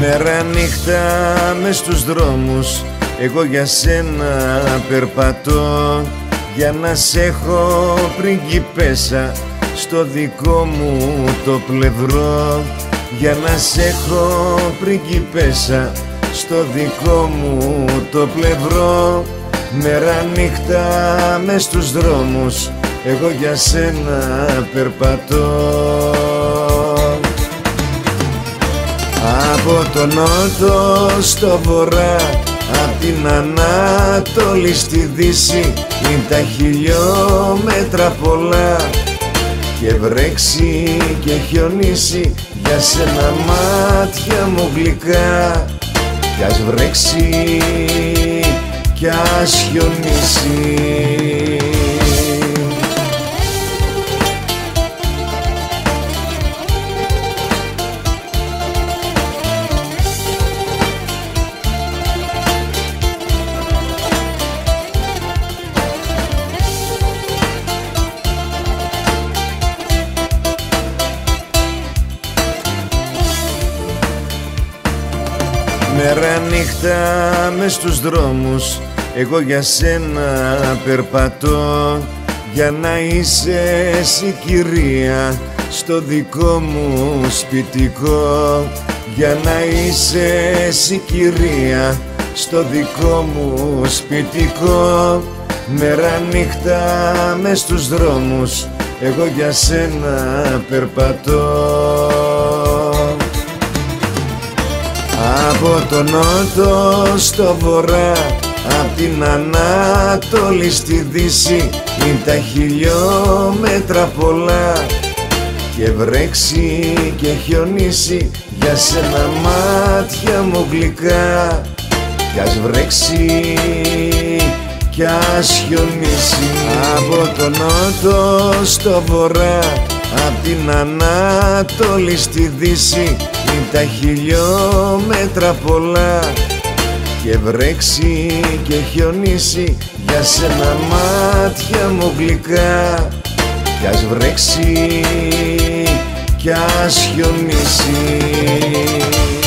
Μέρα νύχτα μες στους δρόμους εγώ για σένα περπατώ, για να σ' έχω πριγκιπέσα στο δικό μου το πλευρό, για να σ' έχω πριγκιπέσα στο δικό μου το πλευρό. Μέρα νύχτα μες στους δρόμους εγώ για σένα περπατώ. Από τον νότο στο βορρά, απ' την Ανατολή στη Δύση, είναι τα χιλιόμετρα πολλά. Και βρέξει και χιονίσει, για σένα μάτια μου γλυκά. Κι ας βρέξει κι ας χιονίσει. Μέρα νύχτα μες στους δρόμους εγώ για σένα περπατώ, για να είσαι εσύ κυρία στο δικό μου σπιτικό, για να είσαι εσύ κυρία στο δικό μου σπιτικό. Μέρα νύχτα μες στους δρόμους εγώ για σένα περπατώ. Από τον νότο στο βορρά, απ' την Ανατολή στη Δύση, είναι τα χιλιόμετρα πολλά. Και βρέξει και χιονίσει, για σένα μάτια μου γλυκά. Κι ας βρέξει κι ας χιονίσει. Από τον νότο στο βορρά, απ' την Ανατολή στη Δύση, είναι τα χιλιόμετρα πολλά. Και βρέξει και χιονίσει, για σένα μάτια μου γλυκά. Κι ας βρέξει κι ας χιονίσει.